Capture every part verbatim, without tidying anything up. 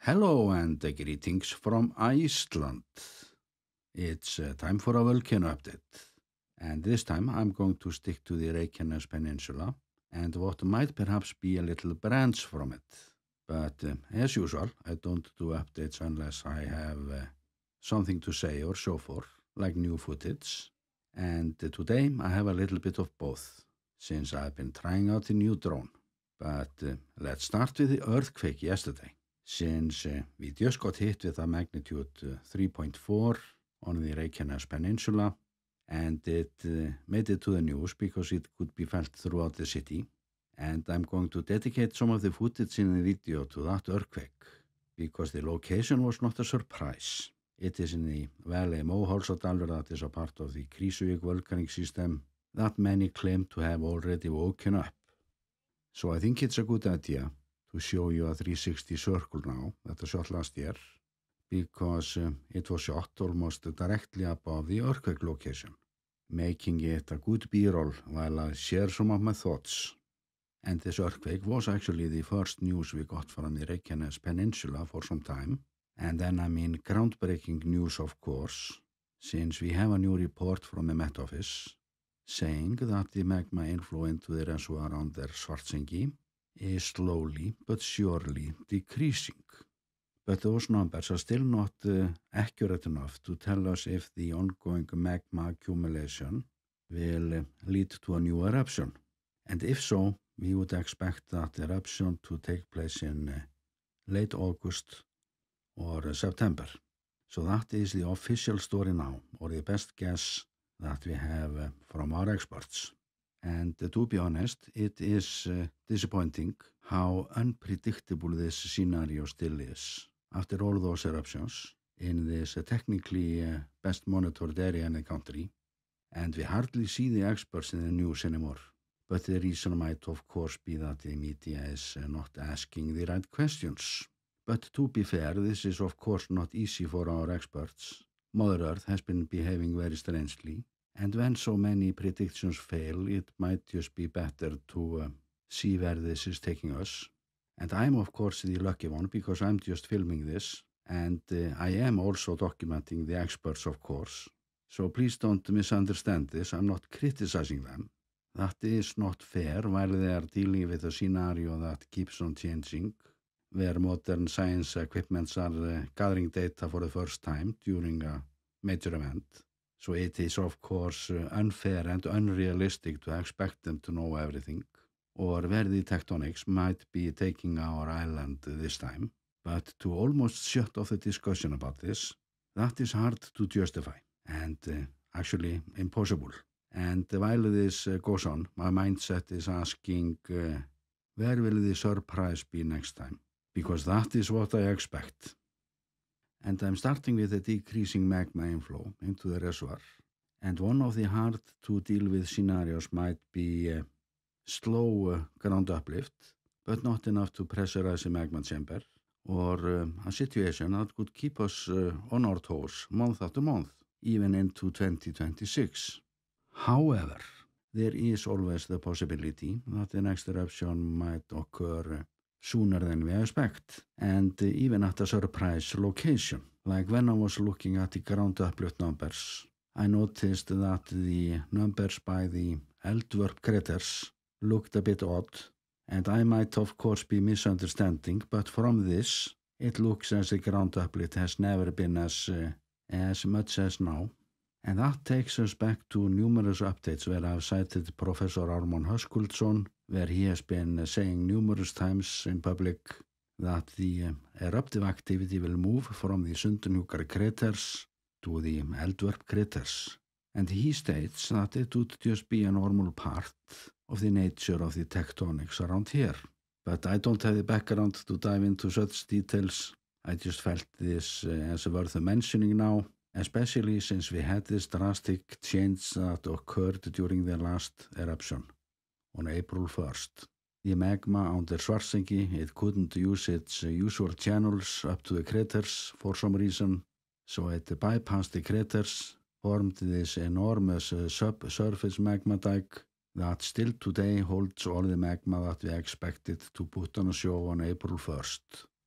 Hello and uh, greetings from Iceland. It's uh, time for a volcano update. And this time I'm going to stick to the Reykjanes Peninsula and what might perhaps be a little branch from it. But uh, as usual, I don't do updates unless I have uh, something to say or show for, like new footage. And uh, today I have a little bit of both, since I've been trying out the new drone. But uh, let's start with the earthquake yesterday. Since uh, we just got hit with a magnitude uh, three point four on the Reykjanes Peninsula, and it uh, made it to the news because it could be felt throughout the city. And I'm going to dedicate some of the footage in the video to that earthquake, because the location was not a surprise. It is in the valley Móholsadalur that is a part of the Krísuvik volcanic system that many claim to have already woken up. So I think it's a good idea to show you a three sixty circle now that I shot last year, because uh, it was shot almost directly above the earthquake location, making it a good b-roll while I share some of my thoughts. And this earthquake was actually the first news we got from the Reykjanes Peninsula for some time, and then I mean groundbreaking news, of course, since we have a new report from the Met Office saying that the magma inflow into the reservoir under Svartsengi is slowly but surely decreasing. But those numbers are still not uh, accurate enough to tell us if the ongoing magma accumulation will uh, lead to a new eruption. And if so, we would expect that eruption to take place in uh, late August or uh, September. So that is the official story now, or the best guess that we have uh, from our experts. And uh, to be honest, it is uh, disappointing how unpredictable this scenario still is after all those eruptions in this uh, technically uh, best monitored area in the country. And we hardly see the experts in the news anymore. But the reason might of course be that the media is uh, not asking the right questions. But to be fair, this is of course not easy for our experts. Mother Earth has been behaving very strangely. And when so many predictions fail, it might just be better to uh, see where this is taking us. And I'm of course the lucky one because I'm just filming this. And uh, I am also documenting the experts, of course. So please don't misunderstand this. I'm not criticizing them. That is not fair while they are dealing with a scenario that keeps on changing, where modern science equipments are uh, gathering data for the first time during a major event. So it is, of course, uh, unfair and unrealistic to expect them to know everything, or where the tectonics might be taking our island this time. But to almost shut off the discussion about this, that is hard to justify, and uh, actually impossible. And while this uh, goes on, my mindset is asking, uh, where will the surprise be next time? Because that is what I expect. And I'm starting with the decreasing magma inflow into the reservoir. And one of the hard to deal with scenarios might be uh, slow uh, ground uplift, but not enough to pressurize the magma chamber, or uh, a situation that could keep us uh, on our toes month after month, even into twenty twenty-six. However, there is always the possibility that the next eruption might occur uh, sooner than we expect, and uh, even at a surprise location. Like when I was looking at the ground uplift numbers, I noticed that the numbers by the Eldvörp craters looked a bit odd, and I might of course be misunderstanding, but from this, it looks as the ground uplift has never been as, uh, as much as now. And that takes us back to numerous updates where I've cited Professor Ármann Höskuldsson, where he has been uh, saying numerous times in public that the uh, eruptive activity will move from the Sundhnúkar craters to the Eldvörp craters. And he states that it would just be a normal part of the nature of the tectonics around here. But I don't have the background to dive into such details. I just felt this uh, as worth mentioning now, especially since we had this drastic change that occurred during the last eruption on April first. The magma under Svartsengi, it couldn't use its uh, usual channels up to the craters for some reason, so it bypassed the craters, formed this enormous uh, subsurface magma dike that still today holds all the magma that we expected to put on a show on April first.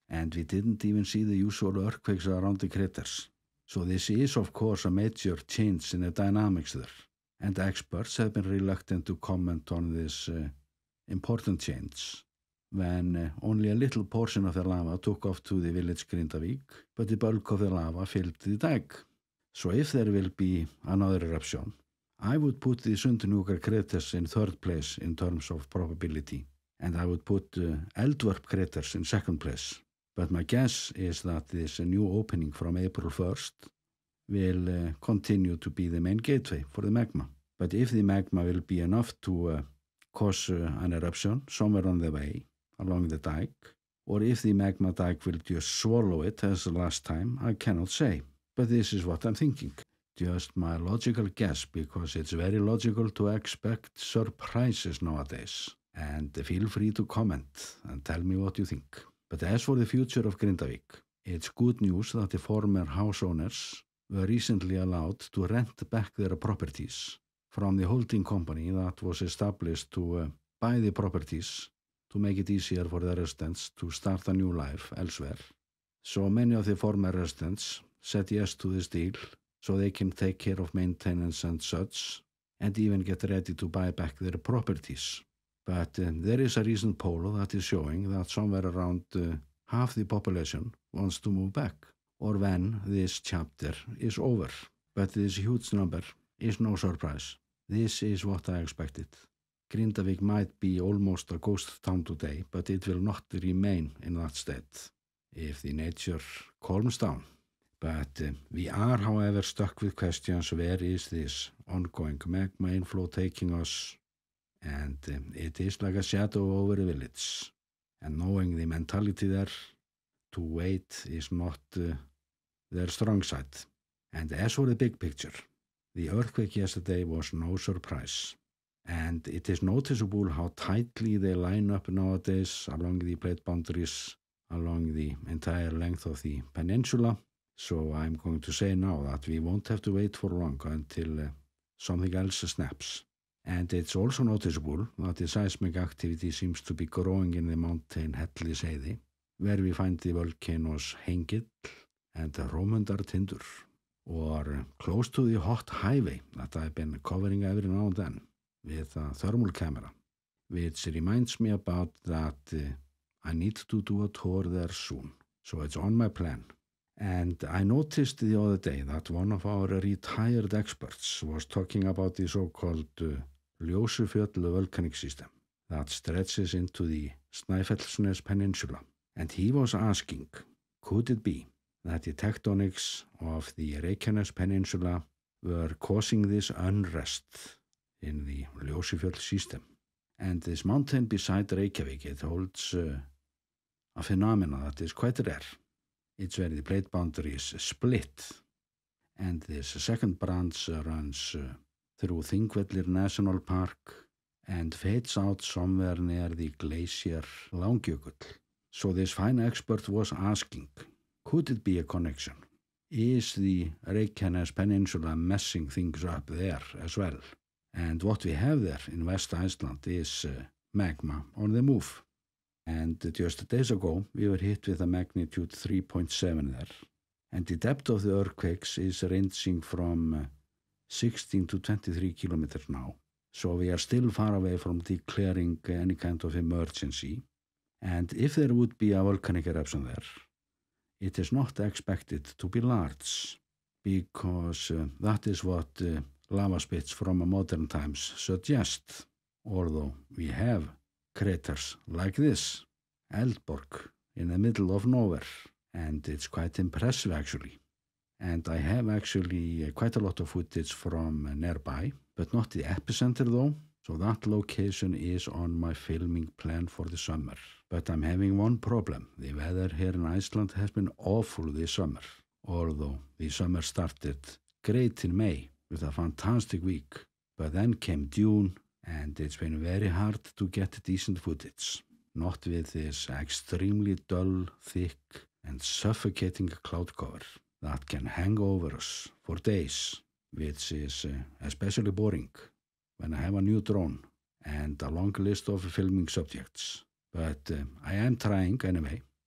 and we didn't even see the usual earthquakes around the craters. So this is, of course, a major change in the dynamics there, and experts have been reluctant to comment on this uh, important change when uh, only a little portion of the lava took off to the village Grindavik, but the bulk of the lava filled the dike. So if there will be another eruption, I would put the Sundhnúkar craters in third place in terms of probability, and I would put uh, Eldvörp craters in second place. But my guess is that this uh, new opening from April first will uh, continue to be the main gateway for the magma. But if the magma will be enough to uh, cause uh, an eruption somewhere on the way along the dike, or if the magma dike will just swallow it as the last time, I cannot say. But this is what I'm thinking. Just my logical guess, because it's very logical to expect surprises nowadays. And feel free to comment and tell me what you think. But as for the future of Grindavik, it's good news that the former house owners were recently allowed to rent back their properties from the holding company that was established to uh, buy the properties to make it easier for the residents to start a new life elsewhere. So many of the former residents said yes to this deal so they can take care of maintenance and such, and even get ready to buy back their properties. But uh, there is a recent poll that is showing that somewhere around uh, half the population wants to move back, or when this chapter is over. But this huge number is no surprise. This is what I expected. Grindavik might be almost a ghost town today, but it will not remain in that state if the nature calms down. But uh, we are, however, stuck with questions: where is this ongoing magma inflow taking us? And uh, it is like a shadow over a village. And knowing the mentality there, to wait is not uh, their strong side. And as for the big picture, the earthquake yesterday was no surprise. And it is noticeable how tightly they line up nowadays along the plate boundaries, along the entire length of the peninsula. So I'm going to say now that we won't have to wait for long until uh, something else snaps. And it's also noticeable that the seismic activity seems to be growing in the mountain Helliseiði, where we find the volcanoes Hengill and Rómundartindur, or close to the hot highway that I've been covering every now and then with a thermal camera, which reminds me about that uh, I need to do a tour there soon. So it's on my plan. And I noticed the other day that one of our retired experts was talking about the so-called uh, Ljósufjöll volcanic system that stretches into the Snæfellsnes Peninsula. And he was asking, could it be that the tectonics of the Reykjanes Peninsula were causing this unrest in the Ljósufjöll system? And this mountain beside Reykjavík, it holds uh, a phenomena that is quite rare. It's where the plate boundary is split, and this second branch runs uh, through Þingvellir National Park and fades out somewhere near the glacier Langjökull. So this fine expert was asking, could it be a connection? Is the Reykjanes Peninsula messing things up there as well? And what we have there in West Iceland is uh, magma on the move. And just days ago, we were hit with a magnitude three point seven there. And the depth of the earthquakes is ranging from uh, sixteen to twenty-three kilometers now. So we are still far away from declaring uh, any kind of emergency. And if there would be a volcanic eruption there, it is not expected to be large, because uh, that is what uh, lava spits from modern times suggest. Although we have craters like this, Eldborg, in the middle of nowhere, and it's quite impressive actually. And I have actually uh, quite a lot of footage from uh, nearby, but not the epicenter though, so that location is on my filming plan for the summer. But I'm having one problem. The weather here in Iceland has been awful this summer, although the summer started great in May with a fantastic week, but then came June, and it's been very hard to get decent footage, not with this extremely dull, thick, and suffocating cloud cover that can hang over us for days, which is uh, especially boring when I have a new drone and a long list of filming subjects. But uh, I am trying anyway,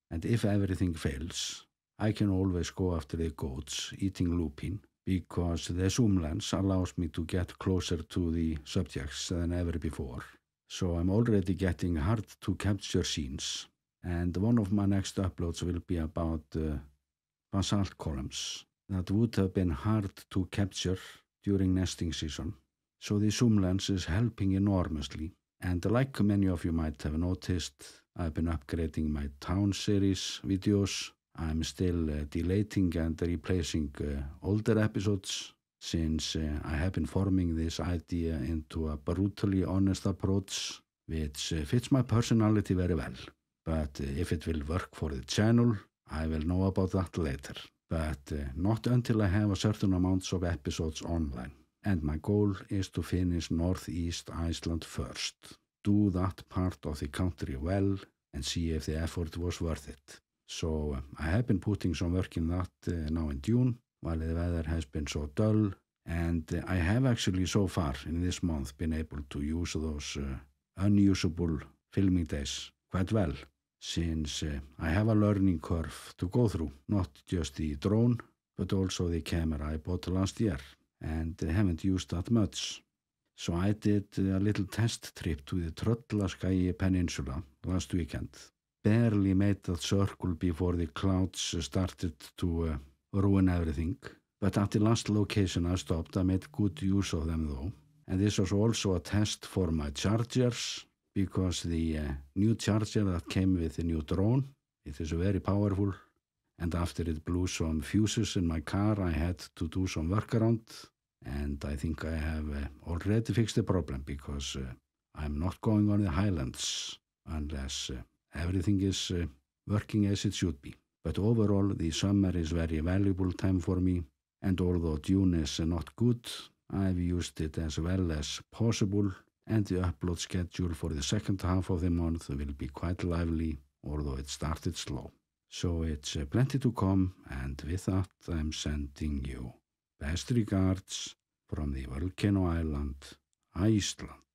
And if everything fails, I can always go after the goats eating lupine, because the zoom lens allows me to get closer to the subjects than ever before. So I'm already getting hard to capture scenes, and one of my next uploads will be about uh, basalt columns that would have been hard to capture during nesting season. So the zoom lens is helping enormously, and like many of you might have noticed, I've been upgrading my town series videos. I'm still uh, deleting and replacing uh, older episodes, since uh, I have been forming this idea into a brutally honest approach, which uh, fits my personality very well. But uh, if it will work for the channel, I will know about that later. But uh, not until I have a certain amount of episodes online. And my goal is to finish Northeast Iceland first. Do that part of the country well and see if the effort was worth it. So uh, I have been putting some work in that uh, now in June, while the weather has been so dull, and uh, I have actually so far in this month been able to use those uh, unusable filming days quite well, since uh, I have a learning curve to go through, not just the drone, but also the camera I bought last year, and uh, haven't used that much. So I did a little test trip to the Tröllaskagi Peninsula last weekend. Barely made that circle before the clouds started to uh, ruin everything. But at the last location I stopped, I made good use of them though. And this was also a test for my chargers, because the uh, new charger that came with the new drone, it is very powerful. And after it blew some fuses in my car, I had to do some workaround. And I think I have uh, already fixed the problem, because uh, I'm not going on the highlands unless uh, everything is uh, working as it should be. But overall, the summer is very valuable time for me, and although June is uh, not good, I've used it as well as possible, and the upload schedule for the second half of the month will be quite lively, although it started slow. So it's uh, plenty to come, and with that I'm sending you best regards from the volcano island, Iceland.